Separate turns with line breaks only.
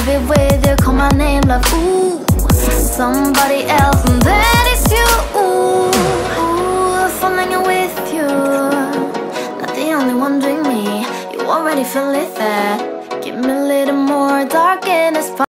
it with you, call my name, love, ooh. Somebody else, and that is you, ooh. Falling in with you, not the only one doing me. You already feel it there. Give me a little more dark in the spot.